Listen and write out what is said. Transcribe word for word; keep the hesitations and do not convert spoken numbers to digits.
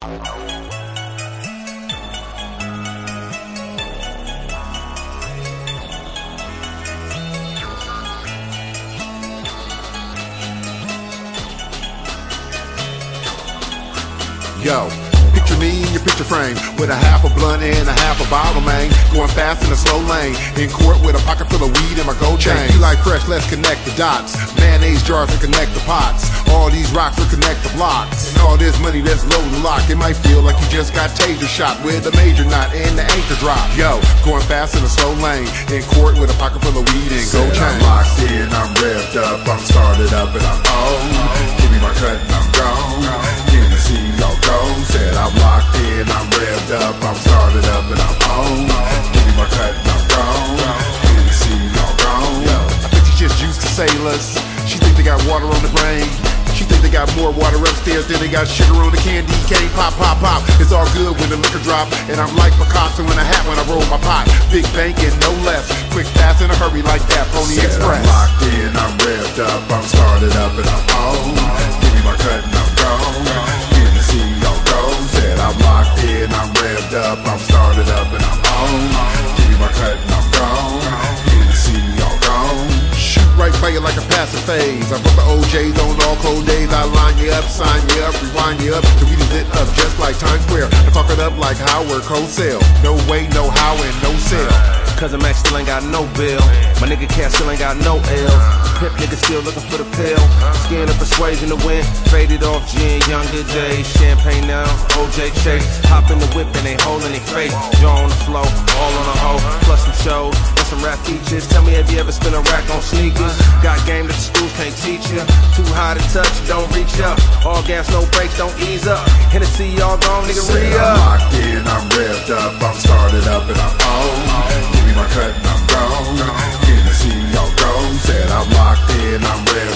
Yo, picture me in your picture frame with a half a blunt and a half a bottle, man. Going fast in a slow lane. In court with a pocket full of weed and my gold chain. You like fresh, let's connect the dots. Mayonnaise jars to connect the pots. All these rocks will connect the blocks. And all this money that's loaded the lock. It might feel like you just got taser shot with a major knot and the anchor drop. Yo, going fast in a slow lane. In court with a pocket full of weed and gold chain. I'm locked in, I'm revved up, I'm started up and I'm on. Give me my cut and I'm gone. See y'all go, said I'm locked in, I'm revved up, I'm started up and I'm on. Give me my cut and I'm gone. Didn't see y'all gone. I think she's just used to sailors. She think they got water on the brain. She think they got more water upstairs than they got sugar on the candy cane. Pop, pop, pop. It's all good when the liquor drop. And I'm like Picasso in a hat when I roll my pot. Big banking, no less. Quick, fast, in a hurry like that. Pony said Express. I'm locked in, I'm revved up, I'm started up and I'm on. Give me my cut and I'm gone. See y'all go, said I'm locked in, I'm revved up, I'm started up and I'm on. Give me my cut and I'm gone. Didn't see y'all gone. Shoot right by you like a passive phase. I brought the O Js on all cold days. I line you up, sign you up, rewind you up. The weed is lit up just like Times Square. I talk it up like Howard Cosell. No way, no how, and no sell. Cause a Mac still ain't got no bill. My nigga Cat still ain't got no L's. Pip nigga still looking for the pill. Skin of persuasion to win. Faded off gin, younger days. Champagne now, O J Chase. Hop in the whip and they holding their face. Jaw on the floor, all on a hoe. Plus some shows and some rap features. Tell me, have you ever spent a rack on sneakers? Got game that the schools can't teach you. Too high to touch, don't reach up. All gas, no brakes, don't ease up. Hennessy all gone, nigga, re up. I'm locked in, I'm revved up, I'm started up and I'm on. Give me my cut and I'm gone. Didn't see y'all go, said I'm locked in, I'm revved